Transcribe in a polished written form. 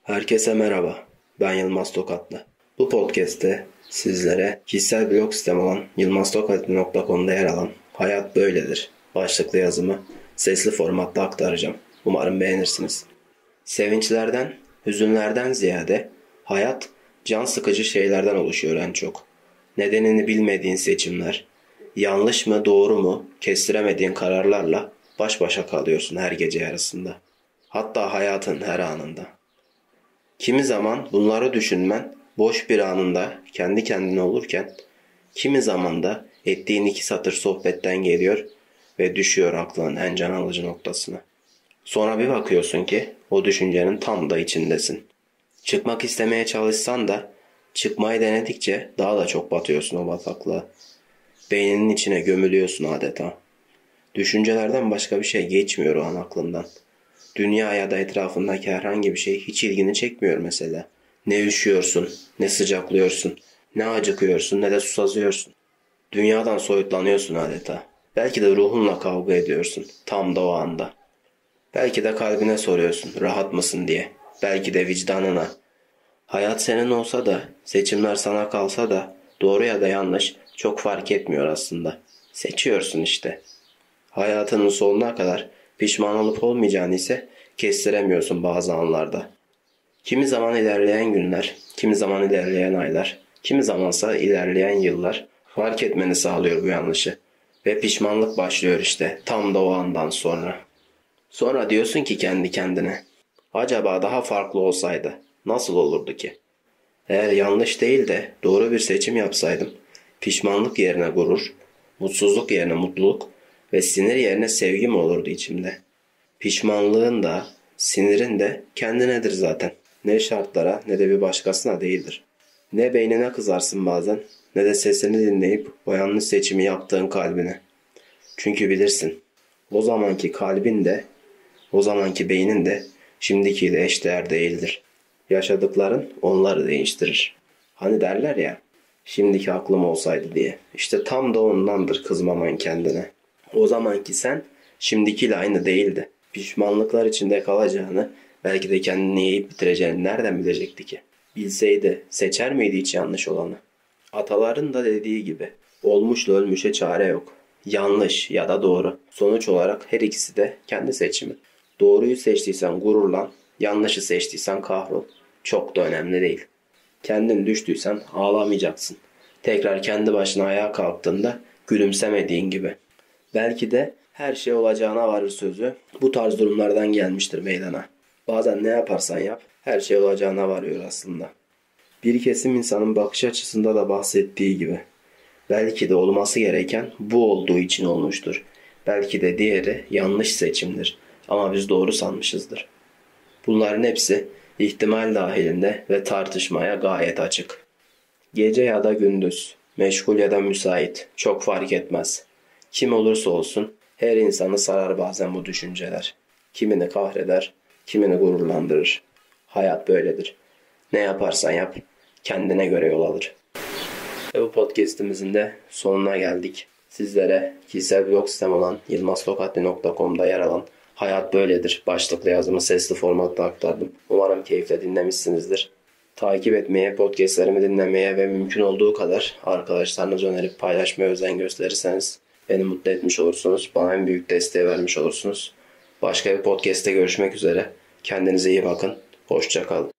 Herkese merhaba, ben Yılmaz Tokatlı. Bu podcast'te sizlere kişisel blog sitem olan yılmaztokatlı.com'da yer alan Hayat Böyledir başlıklı yazımı sesli formatta aktaracağım. Umarım beğenirsiniz. Sevinçlerden, hüzünlerden ziyade hayat can sıkıcı şeylerden oluşuyor en çok. Nedenini bilmediğin seçimler, yanlış mı doğru mu kestiremediğin kararlarla baş başa kalıyorsun her gece yarısında. Hatta hayatın her anında. Kimi zaman bunları düşünmen boş bir anında kendi kendine olurken, kimi zaman da ettiğin 2 satır sohbetten geliyor ve düşüyor aklın en can alıcı noktasına. Sonra bir bakıyorsun ki o düşüncenin tam da içindesin. Çıkmak istemeye çalışsan da çıkmayı denedikçe daha da çok batıyorsun o bataklığa. Beyninin içine gömülüyorsun adeta. Düşüncelerden başka bir şey geçmiyor o an aklından. Dünya ya da etrafındaki herhangi bir şey hiç ilgini çekmiyor mesela. Ne üşüyorsun, ne sıcaklıyorsun, ne acıkıyorsun, ne de susazıyorsun. Dünyadan soyutlanıyorsun adeta. Belki de ruhunla kavga ediyorsun tam da o anda. Belki de kalbine soruyorsun rahat mısın diye. Belki de vicdanına. Hayat senin olsa da, seçimler sana kalsa da doğru ya da yanlış çok fark etmiyor aslında. Seçiyorsun işte. Hayatının sonuna kadar pişman olup olmayacağını ise kestiremiyorsun bazı anlarda. Kimi zaman ilerleyen günler, kimi zaman ilerleyen aylar, kimi zamansa ilerleyen yıllar fark etmeni sağlıyor bu yanlışı. Ve pişmanlık başlıyor işte tam da o andan sonra. Sonra diyorsun ki kendi kendine, acaba daha farklı olsaydı nasıl olurdu ki? Eğer yanlış değil de doğru bir seçim yapsaydım, pişmanlık yerine gurur, mutsuzluk yerine mutluluk ve sinir yerine sevgi mi olurdu içimde? Pişmanlığın da, sinirin de kendinedir zaten. Ne şartlara ne de bir başkasına değildir. Ne beynine kızarsın bazen ne de sesini dinleyip o yanlış seçimi yaptığın kalbine. Çünkü bilirsin, o zamanki kalbin de, o zamanki beynin de şimdikiyle eşdeğer değildir. Yaşadıkların onları değiştirir. Hani derler ya, şimdiki aklım olsaydı diye. İşte tam da ondandır kızmaman kendine. O zamanki sen şimdikiyle aynı değildi. Pişmanlıklar içinde kalacağını, belki de kendini yiyip bitireceğini nereden bilecekti ki? Bilseydi seçer miydi hiç yanlış olanı? Ataların da dediği gibi, olmuşla ölmüşe çare yok. Yanlış ya da doğru. Sonuç olarak her ikisi de kendi seçimi. Doğruyu seçtiysen gururlan, yanlışı seçtiysen kahrol. Çok da önemli değil. Kendin düştüysen ağlamayacaksın. Tekrar kendi başına ayağa kalktığında gülümsemediğin gibi. Belki de her şey olacağına varır sözü bu tarz durumlardan gelmiştir meydana. Bazen ne yaparsan yap her şey olacağına varıyor aslında. Bir kesim insanın bakış açısında da bahsettiği gibi. Belki de olması gereken bu olduğu için olmuştur. Belki de diğeri yanlış seçimdir ama biz doğru sanmışızdır. Bunların hepsi ihtimal dahilinde ve tartışmaya gayet açık. Gece ya da gündüz, meşgul ya da müsait çok fark etmez. Kim olursa olsun her insanı sarar bazen bu düşünceler. Kimini kahreder, kimini gururlandırır. Hayat böyledir. Ne yaparsan yap, kendine göre yol alır. Ve bu podcastimizin de sonuna geldik. Sizlere kişisel blog sitem olan yılmaztokatlı.com'da yer alan Hayat Böyledir başlıklı yazımı sesli formatta aktardım. Umarım keyifle dinlemişsinizdir. Takip etmeye, podcastlerimi dinlemeye ve mümkün olduğu kadar arkadaşlarınıza önerip paylaşmaya özen gösterirseniz beni mutlu etmiş olursunuz. Bana en büyük desteği vermiş olursunuz. Başka bir podcast'te görüşmek üzere. Kendinize iyi bakın. Hoşça kalın.